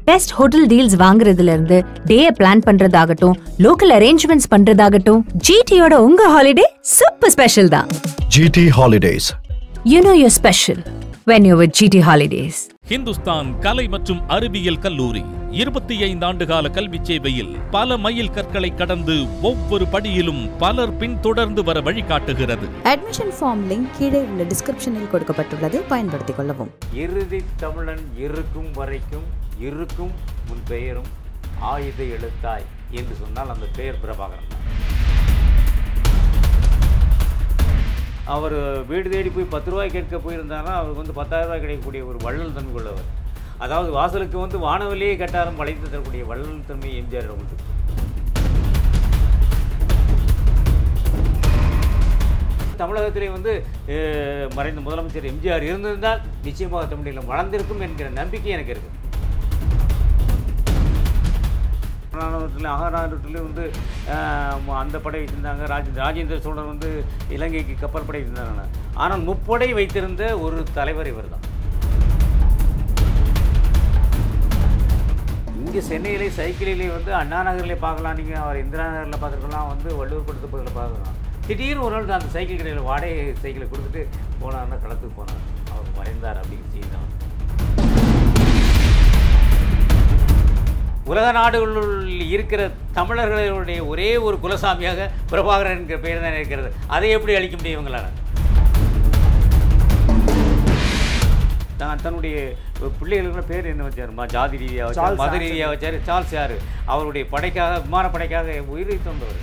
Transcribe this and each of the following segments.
Best hotel deals வாங்குறதுல இருந்து டேயை பிளான் பண்றதாகட்டும், லோக்கல் அரேஞ்ச்மெண்ட்ஸ் பண்றதாகட்டும், ஜிடியோட உங்க ஹாலிடே சூப்பர் ஸ்பெஷல் தான். GT Holidays. You know you're special when you're with GT Holidays. Hindustan கலை மற்றும் அறிவியல் கல்லூரி 25 ஆண்டுகால கல்வி சேவையில் பல மைல் கற்களை கடந்து ஒவ்வொரு படியிலும் பலர் பின்தொடர்ந்து வர வழிகாட்டுகிறது. அட்மிஷன் ஃபார்ம் லிங்க் கீழே உள்ள டிஸ்கிரிப்ஷனில் கொடுக்கப்பட்டுள்ளது, பயன்படுத்திக் கொள்ளவும். இறுதி தமிழன் இருக்கும் வரைக்கும் இருக்கும் உன் பெயரும் ஆயுத எழுத்தாய் என்று சொன்னால் அந்த பெயர் பிரபாகரன். அவர் வீடு தேடி போய் 10 ரூபாய் கேட்க போயிருந்தாங்கன்னா அவருக்கு வந்து 10,000 ரூபாய் கிடைக்கக்கூடிய ஒரு வள்ளல் தன்மை உள்ளவர். அதாவது வாசலுக்கு வந்து வானவெளியே கேட்டாலும் படைத்து தரக்கூடிய வள்ளல் தன்மை எம்ஜிஆர் உண்டு. தமிழகத்திலே வந்து மறைந்த முதலமைச்சர் எம்ஜிஆர் இருந்திருந்தால் நிச்சயமாக தமிழில் வளர்ந்திருக்கும் என்கிற நம்பிக்கை எனக்கு இருக்குது. அகரானூற்றிலே வந்து அந்த படை வைத்திருந்தாங்க. ராஜேந்திர சோழர் வந்து இலங்கைக்கு கப்பல் படை வைத்திருந்தாங்க. ஆனால் முப்படை வைத்திருந்த ஒரு தலைவர் இவர் தான். இங்கே சென்னையிலே சைக்கிளிலே வந்து அண்ணா நகரிலே பார்க்கலாம், நீங்கள் அவர் இந்திரா நகரில் பார்த்துருக்கலாம், வந்து வள்ளுவர் கொடுத்த பகுதியில் பார்க்கலாம். திடீர்னு ஒரு நாள் அந்த சைக்கிள் கடையில் வாடகை சைக்கிளை கொடுத்துட்டு போனார்னா களத்துக்கு போனார். அவர் மறைந்தார் அப்படின்னு செய்தான். உலக நாடுகளில் இருக்கிற தமிழர்களுடைய ஒரே ஒரு குலசாமியாக பிரபாகரன் என்கிற பெயர் தான் இருக்கிறது. அதை எப்படி அழிக்க முடியும் இவங்களால்? தன்னுடைய பிள்ளைகளுக்கு பேர் என்ன வச்சாருமா? ஜாதி ரீதியாக வச்சார், மத ரீதியாக வச்சார். சார்ல்ஸ் யார்? அவருடைய படைக்காக, விமானப்படைக்காக உயிரை தந்தவர்.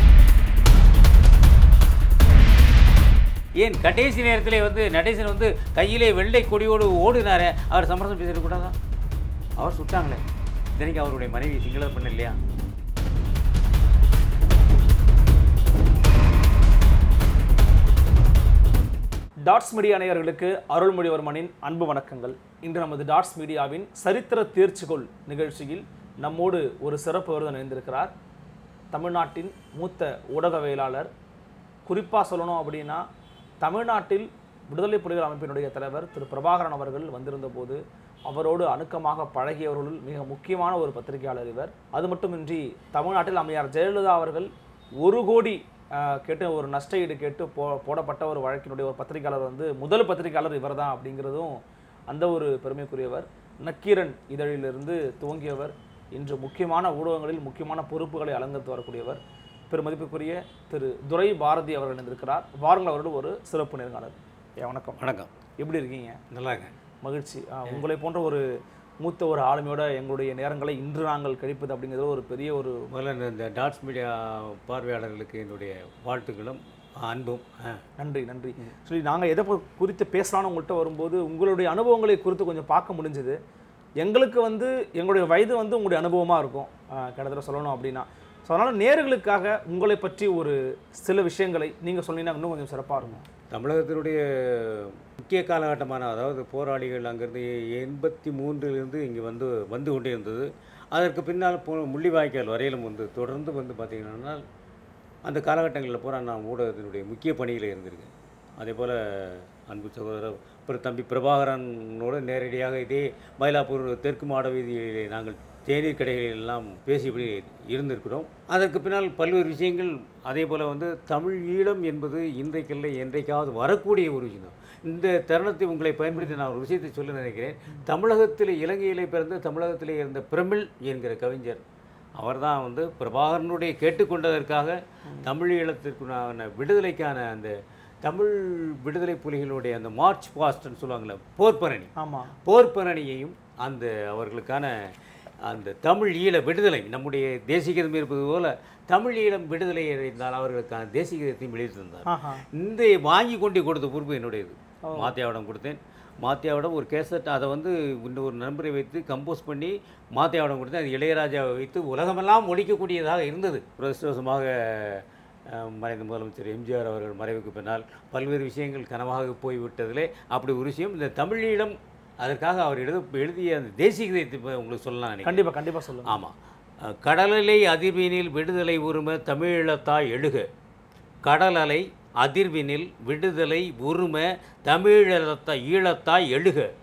ஏன் கடைசி நேரத்திலே வந்து நடேசன் வந்து கையிலே வெள்ளை கொடியோடு ஓடினாரே, அவர் சமரசம் பேசிடக்கூடாதா? அவர் சுட்டாங்களே. இதனைக்கு அவருடைய மனைவி சிங்கள பண்ண இல்லையா? டாட்ஸ் மீடியா நேயர்களுக்கு அருள்மொழிவர்மனின் அன்பு வணக்கங்கள். இன்று நமது டாட்ஸ் மீடியாவின் சரித்திர தேர்ச்சிகொள் நிகழ்ச்சியில் நம்மோடு ஒரு சிறப்பு விருந்தினர் இணைந்திருக்கிறார். தமிழ்நாட்டின் மூத்த ஊடகவியலாளர். குறிப்பாக சொல்லணும் அப்படின்னா, தமிழ்நாட்டில் விடுதலை புலிகள் அமைப்பினுடைய தலைவர் திரு பிரபாகரன் அவர்கள் வந்திருந்த போது அவரோடு அணுக்கமாக பழகியவர்களுள் மிக முக்கியமான ஒரு பத்திரிகையாளர் இவர். அது மட்டுமின்றி தமிழ்நாட்டில் அம்மையார் ஜெயலலிதா அவர்கள் 1 கோடி கேட்டு ஒரு நஷ்ட ஈடு கேட்டு போடப்பட்ட ஒரு வழக்கினுடைய ஒரு பத்திரிகையாளர் வந்து முதல் பத்திரிகையாளர் இவர் தான் அப்படிங்கிறதும் அந்த ஒரு பெருமைக்குரியவர். நக்கீரன் இதழிலிருந்து துவங்கியவர். இன்று முக்கியமான ஊடகங்களில் முக்கியமான பொறுப்புகளை அலங்கரித்து வரக்கூடியவர். பெருமதிப்புக்குரிய திரு துரை பாரதி அவர்கள் இணைந்திருக்கிறார். வாருங்கள் அவரோடு ஒரு சிறப்பு நேர்காணல். வணக்கம். வணக்கம். எப்படி இருக்கீங்க? நல்லா இருக்கேன். மகிழ்ச்சி. உங்களை போன்ற ஒரு மூத்த ஒரு ஆளுமையோட எங்களுடைய நேரங்களை இன்று நாங்கள் கழிப்பது அப்படிங்கிறது ஒரு பெரிய ஒரு முதல்ல இந்த டாட்ஸ் மீடியா பார்வையாளர்களுக்கு என்னுடைய வாழ்த்துக்களும் அன்பும். நன்றி நன்றி. சரி, நாங்கள் எதை குறித்து பேசலான்னு உங்கள்கிட்ட வரும்போது உங்களுடைய அனுபவங்களை குறித்து கொஞ்சம் பார்க்க முடிஞ்சுது. எங்களுக்கு வந்து எங்களுடைய வயது வந்து உங்களுடைய அனுபவமாக இருக்கும் கிட்டத்தட்ட சொல்லணும் அப்படின்னா. ஸோ அதனால் நேயர்களுக்காக உங்களை பற்றி ஒரு சில விஷயங்களை நீங்கள் சொன்னீங்கன்னா இன்னும் கொஞ்சம் சிறப்பாக இருக்கும். தமிழகத்தினுடைய முக்கிய காலகட்டமான, அதாவது போராளிகள் அங்கேருந்து 83 இங்கே வந்து கொண்டே இருந்தது. அதற்கு பின்னால் முள்ளிவாய்க்கால் வரையிலும் வந்து தொடர்ந்து வந்து பார்த்திங்கன்னா அந்த காலகட்டங்களில் பூரா நான் ஊடகத்தினுடைய முக்கிய பணியில் இருந்திருக்கேன். அதே போல் அன்பு சகோதரர் அப்புறம் தம்பி பிரபாகரனோடு நேரடியாக இதே மயிலாப்பூர் தெற்கு மாட வீதியிலே நாங்கள் தேநீர் கடைகளில் எல்லாம் பேசியபடி இருந்திருக்கிறோம். அதற்கு பின்னால் பல்வேறு விஷயங்கள். அதே போல் வந்து தமிழ் ஈழம் என்பது இன்றைக்கல்ல என்றைக்காவது வரக்கூடிய ஒரு விஷயம். இந்த தருணத்தை உங்களை பயன்படுத்தி நான் ஒரு விஷயத்தை சொல்ல நினைக்கிறேன். தமிழகத்தில் இலங்கையிலே பிறந்து தமிழகத்திலே இருந்த பிரமிழ் என்கிற கவிஞர் அவர் தான் வந்து பிரபாகரனுடைய கேட்டுக்கொண்டதற்காக தமிழ் ஈழத்திற்கான விடுதலைக்கான அந்த தமிழ் விடுதலை புலிகளுடைய அந்த மார்ச் பாஸ்ட்னு சொல்லுவாங்கள்ல, போர்ப்பரணி. ஆமாம், போர்ப்பரணியையும் அந்த அவர்களுக்கான அந்த தமிழ் ஈழ விடுதலை, நம்முடைய தேசிகதம் இருப்பது போல தமிழ் ஈழம் விடுதலை இருந்தால் அவர்களுக்கான தேசிகதத்தையும் வெளியிட்டிருந்தார். இந்த வாங்கி கொண்டு கொடுத்த பொறுப்பு என்னுடையது. மாத்தியாவிடம் கொடுத்தேன். மாத்தியாவிடம் ஒரு கேசட், அதை வந்து இன்னொரு நண்பரை வைத்து கம்போஸ் பண்ணி மாத்தியாவிடம் கொடுத்தேன். அது இளையராஜாவை வைத்து உலகமெல்லாம் ஒழிக்கக்கூடியதாக இருந்தது. பிரதோஷமாக மறைந்த முதலமைச்சர் எம்ஜிஆர் அவர்கள் மறைவுக்கு பின்னால் பல்வேறு விஷயங்கள் கனவாக போய்விட்டதிலே அப்படி ஒரு விஷயம் இந்த தமிழீழம். அதற்காக அவர் எழுதிய அந்த தேசிகத்தை உங்களுக்கு சொல்லலாம். கண்டிப்பாக சொல்லுங்கள். ஆமாம். கடலலை அதிர்வினில் விடுதலை உரிமை தமிழீழத்தாய் எழுக. கடலலை அதிர்வினில் விடுதலை உரிமை தமிழீழத்தாய் எழுக.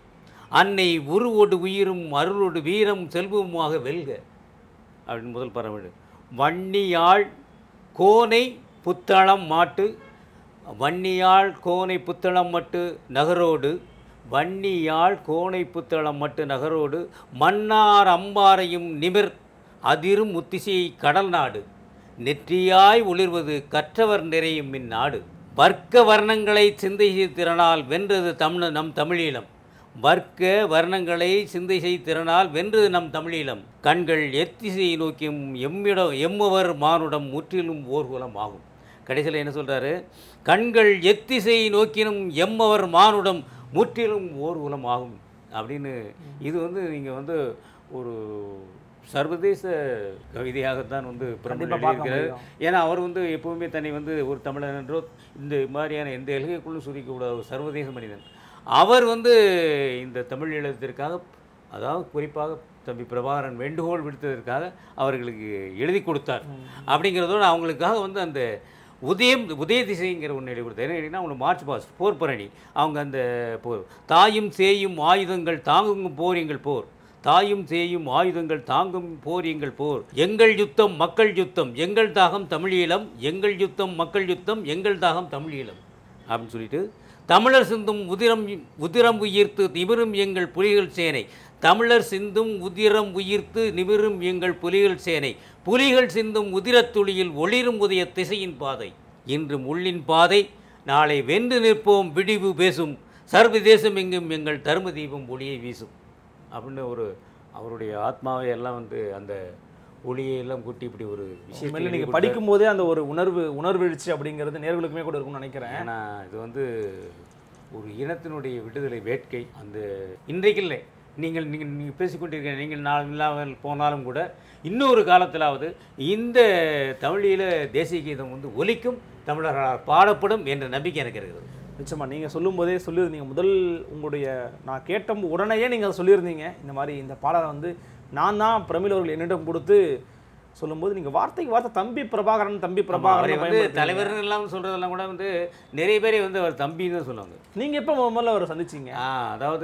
அன்னை உருவோடு உயிரும் அருளோடு வீரம் செல்வமுமாக வெல்க அப்படின்னு முதல் பரவடு. வன்னியாள் கோனை புத்தளம் மாட்டு, வன்னியாள் கோனை புத்தளம் மட்டு நகரோடு, வன்னியாள் கோனை புத்தளம் மட்டு நகரோடு, மன்னார் அம்பாரையும் நிமிர் அதிரும் முத்திசை கடல் நாடு, நெற்றியாய் ஒளிர்வது கற்றவர் நிறையும் இந்நாடு, வர்க்க வர்ணங்களை சிந்தை திறனால் வென்றது நம் தமிழீழம், வர்க்க வர்ணங்களை சிந்தை திறனால் வென்றது நம் தமிழீழம், கண்கள் எத்திசையை நோக்கியும் எம்மவர் மானுடம் முற்றிலும் ஓர்குலம் ஆகும். கடைசியில் என்ன சொல்கிறாரு? கண்கள் எத்திசையை நோக்கினும் எம்மவர் மானுடம் முற்றிலும் ஓர்குலம் ஆகும் அப்படின்னு. இது நீங்கள் ஒரு சர்வதேச கவிதையாகத்தான் பிரபலிக்கிறார். ஏன்னா அவர் எப்பவுமே தன்னை ஒரு தமிழன் என்றோ இந்த மாதிரியான எந்த எல்கைக்குள்ளும் சுருக்கக்கூடாத ஒரு சர்வதேச மனிதன். அவர் இந்த தமிழ் ஈழத்திற்காக, அதாவது குறிப்பாக தம்பி பிரபாகரன் வேண்டுகோள் விடுத்ததற்காக அவர்களுக்கு எழுதி கொடுத்தார். அப்படிங்கிறதோடு அவங்களுக்காக அந்த உதய திசைங்கிற ஒன்று எழுதி கொடுத்தார். என்ன கேட்டிங்கன்னா, அவங்க மார்ச் பாஸ்ட் போர் பரணி, அவங்க அந்த போர் தாயும் சேயும் ஆயுதங்கள் தாங்கும் போர் எங்கள் போர், தாயும் சேயும் ஆயுதங்கள் தாங்கும் போர் எங்கள் போர், எங்கள் யுத்தம் மக்கள் யுத்தம் எங்கள் தாகம் தமிழீழம், எங்கள் யுத்தம் மக்கள் யுத்தம் எங்கள் தாகம் தமிழீழம் அப்படின்னு சொல்லிட்டு, தமிழர் சிந்தும் உதிரம் உயிர்த்து நிமிரும் எங்கள் புலிகள் சேனை, தமிழர் சிந்தும் உதிரம் உயிர்த்து நிமிரும் எங்கள் புலிகள் சேனை, புலிகள் சிந்தும் உதிரத்துளியில் ஒளிரும் உதய திசையின் பாதை, இன்று முள்ளின் பாதை நாளை வென்று நிற்போம் விடிவு பேசும், சர்வதேசம் எங்கும் எங்கள் தர்ம தீபம் ஒளியை வீசும் அப்படின்னு அவருடைய ஆத்மாவை எல்லாம் அந்த ஒளியெல்லாம் கூட்டி இப்படி ஒரு விஷயம் நீங்கள் படிக்கும் போதே அந்த ஒரு உணர்வெழுச்சி அப்படிங்கிறது நேர்களுக்குமே கூட இருக்கும்னு நினைக்கிறேன். ஏன்னா இது ஒரு இனத்தினுடைய விடுதலை வேட்கை. இன்றைக்கு இல்லை, நீங்கள் பேசிக்கொண்டிருக்கிற நீங்கள் இல்லாமல் போனாலும் கூட இன்னொரு காலத்திலாவது இந்த தமிழீழ தேசிய கீதம் ஒலிக்கும், தமிழர்களால் பாடப்படும் என்ற நம்பிக்கை எனக்கு இருக்கிறது. நிச்சயமாக நீங்கள் சொல்லும் போதே சொல்லியிருந்தீங்க, முதல் உங்களுடைய நான் கேட்ட உடனேயே நீங்கள் சொல்லியிருந்தீங்க இந்த மாதிரி இந்த பாடலை நான் தான் பிரமிழ் அவர்கள் என்னிடம் கொடுத்து சொல்லும்போது நீங்கள் வார்த்தைக்கு வார்த்தை தம்பி பிரபாகரன் தலைவர் எல்லாம் சொல்கிறதெல்லாம் கூட நிறைய பேரை அவர் தம்பின்னு தான் சொல்லுவாங்க. நீங்கள் எப்போ முதல்ல அவரை சந்திச்சிங்க? அதாவது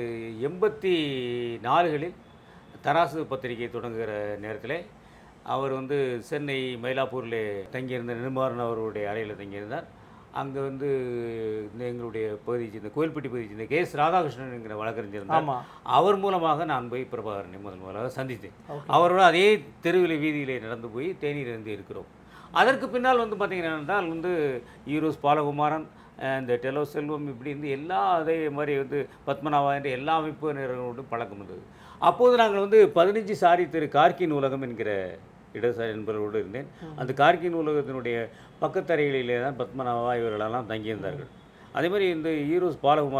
84களில் தராசு பத்திரிகை தொடங்குகிற நேரத்தில் அவர் சென்னை மயிலாப்பூரில் தங்கியிருந்த நிர்மாரன் அவருடைய அறையில் தங்கியிருந்தார். அங்கே எங்களுடைய பகுதியை சேர்ந்த கோயில்பட்டி பகுதியை சேர்ந்த கே.எஸ். ராதாகிருஷ்ணன் என்கிற வழக்கறிஞர் இருந்தார். அவர் மூலமாக நான் போய் பிரபாகரனை முதலாக சந்தித்தேன். அவரோட அதே தெருவில் வீதியிலே நடந்து போய் தேநீர் இருக்கிறோம். அதற்கு பின்னால் பார்த்தீங்கன்னா ஈரோஸ் பாலகுமாரன், இந்த டெலோ செல்வம், இப்படி எல்லா அதே மாதிரி பத்மநாபா என்ற எல்லா அமைப்பினரோடும் பழக்கம் இருந்தது. அப்போது நாங்கள் 15 சாரி திரு கார்கி நூலகம் என்கிற இடதுசாரி என்பவர்களோடு இருந்தேன். அந்த கார்கி நூலகத்தினுடைய பக்கத்தறைகளிலே தான் பத்மநாபா இவர்களெல்லாம் தங்கியிருந்தார்கள். அதே மாதிரி இந்த ஈரோஸ்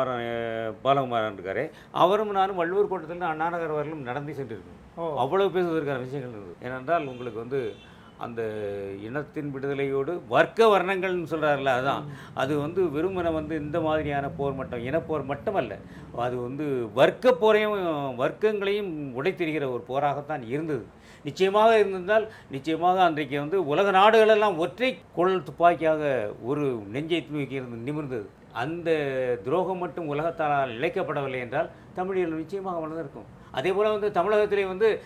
பாலகுமாரன் இருக்காரு, அவரும் நானும் வள்ளுவர் கோட்டத்தில் அண்ணாநகர் வரலும் நடந்து சென்றிருக்கோம். அவ்வளவு பேசுவதற்கான விஷயங்கள் இருந்தது. ஏனென்றால் உங்களுக்கு அந்த இனத்தின் விடுதலையோடு வர்க்க வர்ணங்கள்னு சொல்கிறார்கள, அதுதான் அது வெறுமனை இந்த மாதிரியான போர் மட்டும் இனப்போர் மட்டுமல்ல, அது வர்க்க போரையும் வர்க்கங்களையும் உடைத்திருக்கிற ஒரு போராகத்தான் இருந்தது. நிச்சயமாக இருந்திருந்தால் நிச்சயமாக அன்றைக்கு உலக நாடுகளெல்லாம் ஒற்றை குழல் துப்பாக்கியாக ஒரு நெஞ்சை தூக்கி நிமிர்ந்தது. அந்த துரோகம் மட்டும் உலகத்தால் இழைக்கப்படவில்லை என்றால் தமிழில் நிச்சயமாக வளர்ந்திருக்கும். அதே போல் தமிழகத்திலே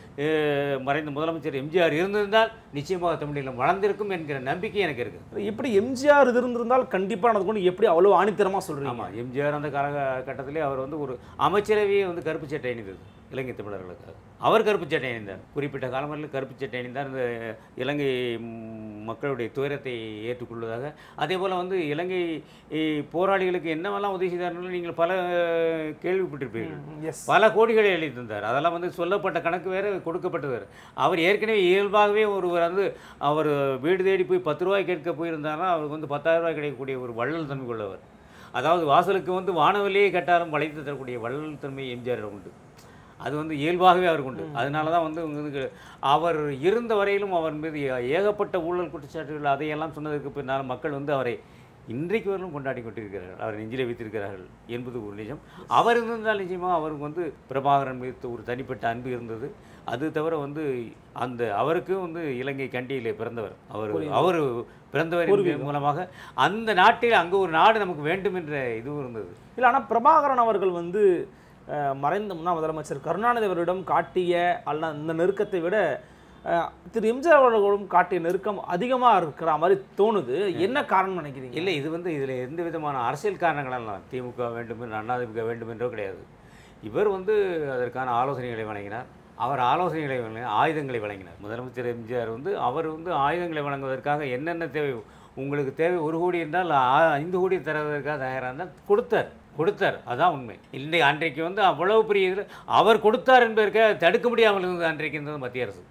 மறைந்த முதலமைச்சர் எம்ஜிஆர் இருந்திருந்தால் நிச்சயமாக தமிழில் வளர்ந்திருக்கும் என்கிற நம்பிக்கை எனக்கு இருக்குது. இப்படி எம்ஜிஆர் இருந்திருந்தால் கண்டிப்பாக நடந்து கொண்டு எப்படி அவ்வளோ ஆணித்தரமாக சொல்கிறீங்க? ஆமாம், எம்ஜிஆர் அந்த காலகட்டத்திலே அவர் ஒரு அமைச்சரவையே கருப்பு சட்டை அணிந்தது இலங்கை தமிழர்களுக்காக. அவர் கருப்பு சட்டை அணிந்தார். குறிப்பிட்ட காலங்களில் கருப்பு சட்டை அணிந்தார். இந்த இலங்கை மக்களுடைய துயரத்தை ஏற்றுக்கொள்வதாக. அதே போல் இலங்கை போராளிகளுக்கு என்னவெல்லாம் உதவி செய்தார்கள் நீங்கள் பல கேள்விப்பட்டிருப்பீர்கள். பல கோடிகளை அளித்திருந்தார். அதெல்லாம் சொல்லப்பட்ட கணக்கு வேறு, கொடுக்கப்பட்டது வேறு. அவர் ஏற்கனவே இயல்பாகவே ஒருவர் அவர் வீடு தேடி போய் 10 ரூபாய் கேட்க போயிருந்தாருன்னா அவருக்கு 10,000 ரூபாய் கிடைக்கக்கூடிய ஒரு வள்ளல் தன்மை கொள்ளவர். அதாவது வாசலுக்கு வானவெளியே கேட்டாலும் வளைத்து தரக்கூடிய வள்ளல் தன்மை எம்ஜிஆரிடம் உண்டு. அது இயல்பாகவே அவருக்கு உண்டு. அதனால தான் அவர் இருந்த வரையிலும் அவர் மீது ஏகப்பட்ட ஊழல் குற்றச்சாட்டுகள் அதையெல்லாம் சொன்னதற்கு பின்னால் மக்கள் அவரை இன்றைக்கு வரலும் கொண்டாடி கொண்டிருக்கிறார்கள், அவர் நெஞ்சிலே வைத்திருக்கிறார்கள் என்பது ஒரு நிஜம். அவர் இருந்தால் நிச்சயமாக அவருக்கு பிரபாகரன் மீது ஒரு தனிப்பட்ட அன்பு இருந்தது. அது தவிர அந்த அவருக்கு இலங்கை கண்டியிலே பிறந்தவர். அவர் பிறந்தவர் மூலமாக அந்த நாட்டில் அங்கே ஒரு நாடு நமக்கு வேண்டும் என்ற இதுவும் இருந்தது. இல்லை, ஆனால் பிரபாகரன் அவர்கள் மறைந்த முன்னாள் முதலமைச்சர் கருணாநிதி அவரிடம் காட்டிய அல்ல இந்த நெருக்கத்தை விட திரு எம்ஜிஆர் அவர்களும் காட்டிய நெருக்கம் அதிகமாக இருக்கிற மாதிரி தோணுது. என்ன காரணம் நினைக்கிறீங்க? இல்லை, இது வந்து இதில் எந்த விதமான அரசியல் காரணங்களெல்லாம் திமுக வேண்டும் என்று அதிமுக வேண்டும் என்றோ கிடையாது. இவர் வந்து அதற்கான ஆலோசனைகளை வழங்கினார். அவர் ஆலோசனைகளை ஆயுதங்களை வழங்கினார். முதலமைச்சர் எம்ஜிஆர் வந்து அவர் வந்து ஆயுதங்களை வழங்குவதற்காக என்னென்ன தேவை, உங்களுக்கு தேவை 1 கோடி என்றால் 5 கோடி தருவதற்காக தயாராக இருந்தால் கொடுத்தார். அதான் உண்மை. இல்லை, அன்றைக்கு வந்து அவ்வளவு பெரிய இதில் அவர் கொடுத்தார் என்பதற்காக தடுக்க முடியாமல் இருந்தது அன்றைக்கு இருந்தது மத்திய அரசு.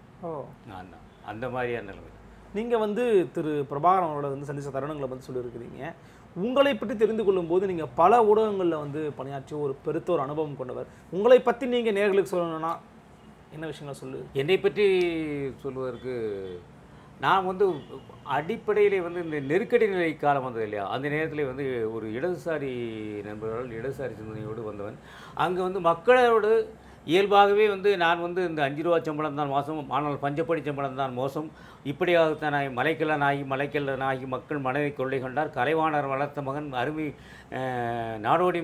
அந்த மாதிரியான நிலைமை. நீங்கள் வந்து திரு பிரபாகரன் அவரோட வந்து சந்தித்த தருணங்களை பற்றி சொல்லியிருக்கிறீங்க. உங்களை பற்றி தெரிந்து கொள்ளும்போது நீங்கள் பல ஊடகங்களில் வந்து பணியாற்றிய ஒரு பெருத்த ஒரு அனுபவம் கொண்டவர். உங்களை பற்றி நீங்கள் நேயர்களுக்கு சொல்லணும்னா என்ன விஷயங்கள் சொல்லு? என்னை பற்றி சொல்வதற்கு நான் வந்து அடிப்படையிலே வந்து இந்த நெருக்கடி நிலை காலம் வந்தது இல்லையா, அந்த நேரத்தில் வந்து ஒரு இடதுசாரி நண்பர்கள், இடதுசாரி சிந்தனையோடு வந்தவன். அங்கே வந்து மக்களோடு இயல்பாகவே வந்து நான் வந்து இந்த 5 ரூபா சம்பளம் தான் மோசம், ஆனால் பஞ்சப்படி சம்பளம் தான் மோசம், இப்படியாகத்தான் மலைக்கல்லனாகி மக்கள் மனதை கொள்ளை கொண்டார், கலைவாணர் வளர்த்த மகன் அருமை நாடோடி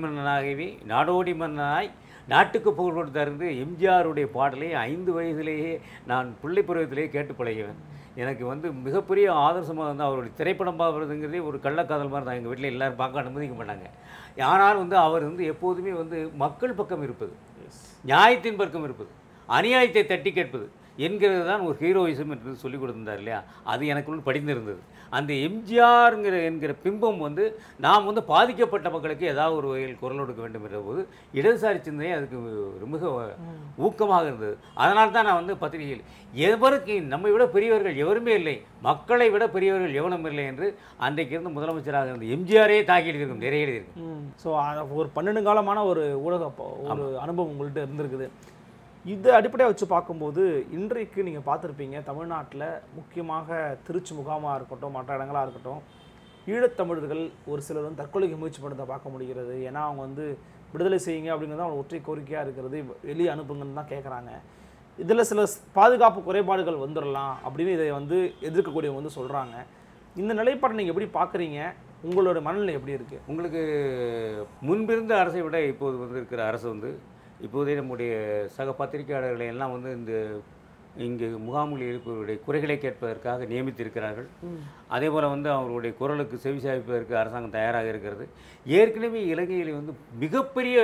மன்னனாய் நாட்டுக்கு புகழ் கொடுத்தாருந்து எம்ஜிஆருடைய பாடலை 5 வயதிலேயே நான் பிள்ளை பருவத்திலேயே கேட்டு பழகிவேன். எனக்கு வந்து மிகப்பெரிய ஆதர்சமாக வந்து அவருடைய திரைப்படம் பார்க்குறதுங்கிறதே ஒரு கள்ளக்காதல் மாதிரி தான். எங்கள் வீட்டில் எல்லோரும் பார்க்க அனுமதிக்க மாட்டாங்க. ஆனால் வந்து அவர் வந்து எப்போதுமே வந்து மக்கள் பக்கம் இருப்பது, நியாயத்தின் பக்கம் இருப்பது, அநியாயத்தை தட்டி கேட்பது என்கிறது தான் ஒரு ஹீரோயிசம் என்று சொல்லிக் கொடுத்திருந்தார் இல்லையா, அது எனக்குள் படிந்திருந்தது. அந்த என்கிற பிம்பம் வந்து நாம் வந்து பாதிக்கப்பட்ட மக்களுக்கு ஏதாவது ஒரு வகையில் குரல் கொடுக்க வேண்டும் என்ற போது இடதுசாரி சிந்தனை அதுக்கு மிக ஊக்கமாக இருந்தது. அதனால் தான் நான் வந்து பத்திரிகையில் எவருக்கு நம்மை விட பெரியவர்கள் எவருமே இல்லை, மக்களை விட பெரியவர்கள் எவனும் இல்லை என்று அன்றைக்கு இருந்து முதலமைச்சராக இருந்த எம்ஜிஆரே தாக்கி எழுதியிருக்கும், நிறைய எழுதியிருக்கும். ஸோ ஒரு 12 காலமான ஒரு ஊடக ஒரு அனுபவம் உங்கள்கிட்ட இருந்திருக்குது. இதை அடிப்படையாக வச்சு பார்க்கும்போது இன்றைக்கு நீங்கள் பார்த்துருப்பீங்க, தமிழ்நாட்டில் முக்கியமாக திருச்சி முகாமாக இருக்கட்டும், மற்ற இடங்களாக இருக்கட்டும், ஈழத்தமிழர்கள் ஒரு சிலர் வந்து தற்கொலைக்கு முயற்சி பண்ணுறதை பார்க்க முடிகிறது. ஏன்னா அவங்க வந்து விடுதலை செய்யுங்க அப்படிங்கிறது அவங்க ஒற்றை கோரிக்கையாக இருக்கிறது, வெளியே அனுப்புங்கன்னு தான் கேட்குறாங்க. இதில் சில பாதுகாப்பு குறைபாடுகள் வந்துடலாம் அப்படின்னு இதை வந்து எதிர்க்கக்கூடியவங்க வந்து சொல்கிறாங்க. இந்த நிலைப்பாட்டை நீங்கள் எப்படி பார்க்குறீங்க? உங்களோட மனநிலை எப்படி இருக்குது? உங்களுக்கு முன்பிருந்த அரசை விட இப்போது வந்து இருக்கிற அரசு வந்து இப்போதே நம்முடைய சக பத்திரிகையாளர்களை எல்லாம் வந்து இங்கே முகாமில் இருப்பவருடைய குறைகளை கேட்பதற்காக நியமித்திருக்கிறார்கள். அதே போல் வந்து அவருடைய குரலுக்கு செவிசாய்ப்பதற்கு அரசாங்கம் தயாராக இருக்கிறது. ஏற்கனவே இலங்கையில் வந்து மிகப்பெரிய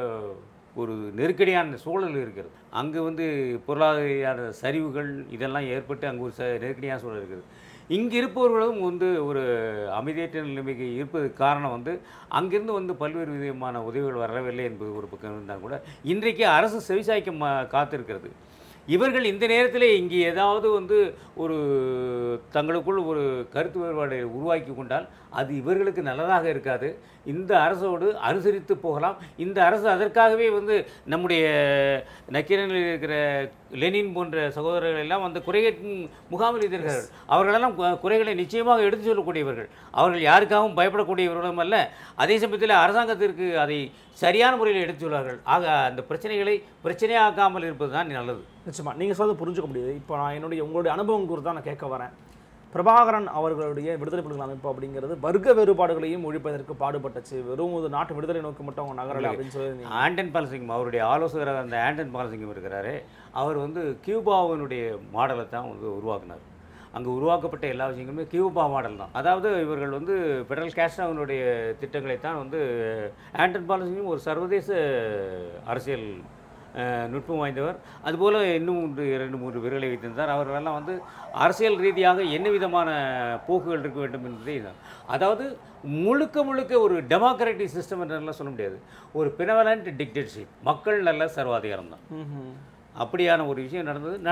ஒரு நெருக்கடியான சூழல் இருக்கிறது. அங்கே வந்து பொருளாதார சரிவுகள் இதெல்லாம் ஏற்பட்டு அங்கே ஒரு நெருக்கடியான சூழல் இருக்கிறது. இங்கே இருப்பவர்களும் வந்து ஒரு அமைதியற்ற நிலைமைக்கு இருப்பதுக்கு காரணம் வந்து அங்கிருந்து வந்து பல்வேறு விதமான உதவிகள் வரவில்லை என்பது ஒரு பக்கம் இருந்தால் கூட இன்றைக்கு அரசு செவிசாய்க்க காத்திருக்கிறது. இவர்கள் இந்த நேரத்தில் இங்கே ஏதாவது வந்து ஒரு தங்களுக்குள் ஒரு கருத்து வேறுபாடு உருவாக்கி கொண்டால் அது இவர்களுக்கு நல்லதாக இருக்காது. இந்த அரசோடு அனுசரித்து போகலாம். இந்த அரசு அதற்காகவே வந்து நம்முடைய நக்கீரனில் இருக்கிற லெனின் போன்ற சகோதரர்கள் எல்லாம் அந்த குறைகேட்கும் முகாமில் இருக்கிறார்கள். அவர்களெல்லாம் குறைகளை நிச்சயமாக எடுத்து சொல்லக்கூடியவர்கள். அவர்கள் யாருக்காகவும் பயப்படக்கூடியவர்களும் அல்ல. அதே சமயத்தில் அரசாங்கத்திற்கு அதை சரியான முறையில் எடுத்து சொல்வார்கள். ஆக அந்த பிரச்சனைகளை பிரச்சனையாக்காமல் இருப்பது தான் நல்லது. நிச்சயமாக நீங்கள் சொல்றது புரிஞ்சுக்க முடியுது. இப்போ நான் உங்களுடைய அனுபவம் குறித்து தான் நான் கேட்க வரேன். பிரபாகரன் அவர்களுடைய விடுதலை புலிகள் அமைப்பு அப்படிங்கிறது வர்க்க வேறுபாடுகளையும் ஒழிப்பதற்கு பாடுபட்டுச்சு. வெறும் ஒரு நாட்டு விடுதலை நோக்கி மட்டும் அவங்க நகரலை அப்படின்னு சொல்லி ஆண்டன் பாலசிங்கம் அவருடைய ஆலோசகராக அந்த ஆண்டன் பாலசிங்கம் இருக்கிறாரு. அவர் வந்து கியூபாவினுடைய மாடலை தான் வந்து உருவாக்குனார். அங்கே உருவாக்கப்பட்ட எல்லா விஷயங்களுமே கியூபா மாடல் தான். அதாவது இவர்கள் வந்து ஃபெடரல் கேஸ்ட்ராவினுடைய திட்டங்களை தான் வந்து ஆண்டன் பாலசிங்கம் ஒரு சர்வதேச அரசியல் நுட்பம் வாய்ந்தவர். அதுபோல் இன்னும் 2-3 பேர்களை வைத்திருந்தார். அவர்களெல்லாம் வந்து அரசியல் ரீதியாக என்ன விதமான போக்குகள் இருக்க வேண்டும் என்பதை தான். அதாவது முழுக்க ஒரு டெமோக்ராட்டிக் சிஸ்டம் என்றெல்லாம் சொல்ல முடியாது. ஒரு பெனவலண்ட் டிக்டேட்டர்ஷிப், மக்கள் நல்ல சர்வாதிகாரம் தான். அப்படியான ஒரு விஷயம்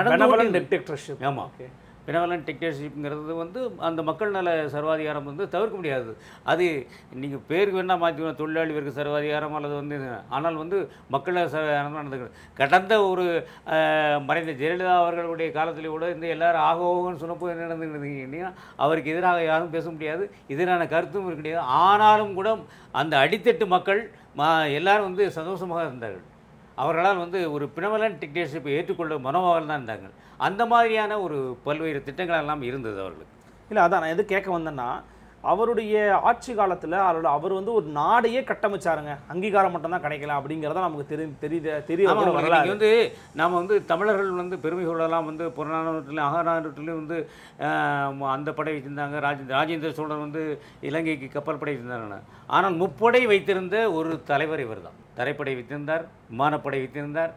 நடந்தது. ஆமாம், பெனவலண்ட் டிக்டேட்டர்ஷிப்ங்கிறது வந்து அந்த மக்கள் நல சர்வாதிகாரம் வந்து தவிர்க்க முடியாது. அது நீங்கள் பேருக்கு வேணால் மாற்றிக்கணும், தொழிலாளி வர்க்க சர்வாதிகாரம் அல்லது வந்து, ஆனால் வந்து மக்கள் சர்வாதிகாரம் நடந்துக்கிறது. கடந்த ஒரு மறைந்த ஜெயலலிதா அவர்களுடைய காலத்தில் கூட இந்த எல்லாரும் ஆகோகன்னு சொன்னப்போ என்ன நடந்துக்கிட்டீங்கன்னா அவருக்கு எதிராக யாரும் பேச முடியாது, எதிரான கருத்தும் இருக்க முடியாது. ஆனாலும் கூட அந்த அடித்தட்டு மக்கள் எல்லாரும் வந்து சந்தோஷமாக இருந்தார்கள். அவர்களால் வந்து ஒரு பெனவலண்ட் டிக்டேட்டர்ஷிப்பை ஏற்றுக்கொள்ள மனோபாவம் தான் இருந்தாங்க. அந்த மாதிரியான ஒரு பல்வேறு திட்டங்களெல்லாம் இருந்தது அவர்களுக்கு. இல்லை, அதான் நான் எது கேட்க வந்தேன்னா, அவருடைய ஆட்சி காலத்தில் அவர் வந்து ஒரு நாடையே கட்டமைச்சாருங்க, அங்கீகாரம் மட்டும்தான் கிடைக்கல அப்படிங்கிறத நமக்கு தெரிய இன்னைக்கு வந்து நாம் வந்து தமிழர்கள் வந்து பெருமை கொள்ளலாம். வந்து புறநானூற்றிலும் அகநானூற்றிலும் வந்து அந்த படை வைத்திருந்தாங்க. ராஜேந்திர சோழர் வந்து இலங்கைக்கு கப்பல் படை வைத்திருந்தாங்க. ஆனால் முப்படை வைத்திருந்த ஒரு தலைவர் இவர் தான். தரைப்படை வைத்திருந்தார், விமானப்படை வைத்திருந்தார்,